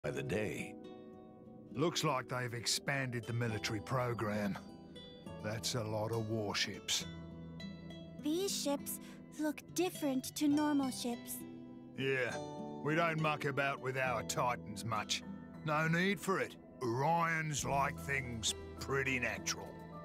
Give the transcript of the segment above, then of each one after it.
by the day. Looks like they've expanded the military program. That's a lot of warships. These ships look different to normal ships. Yeah, we don't muck about with our Titans much. No need for it. Orions like things pretty natural.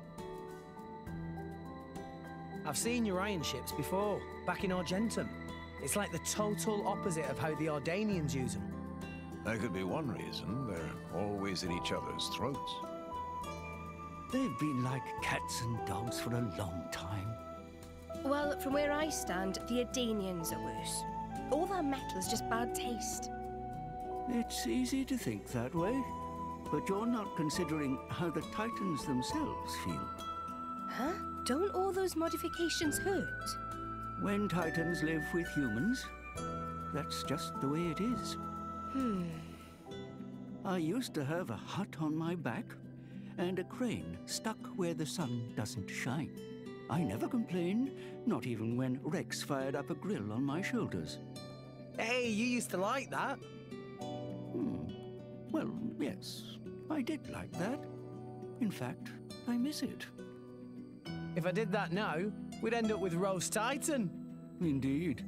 I've seen Urian ships before, back in Argentum. It's like the total opposite of how the Ardanians use them. That could be one reason. They're always at each other's throats. They've been like cats and dogs for a long time. Well, from where I stand, the Ardanians are worse. All their metal is just bad taste. It's easy to think that way, but you're not considering how the Titans themselves feel. Huh? Don't all those modifications hurt? When Titans live with humans, that's just the way it is. I used to have a hut on my back and a crane stuck where the sun doesn't shine. I never complained, not even when Rex fired up a grill on my shoulders. Hey, you used to like that. Well, yes, I did like that. In fact, I miss it. If I did that now, we'd end up with Roast Titan. Indeed.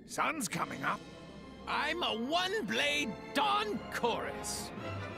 Sun's coming up. I'm a one-blade Dawn Chorus.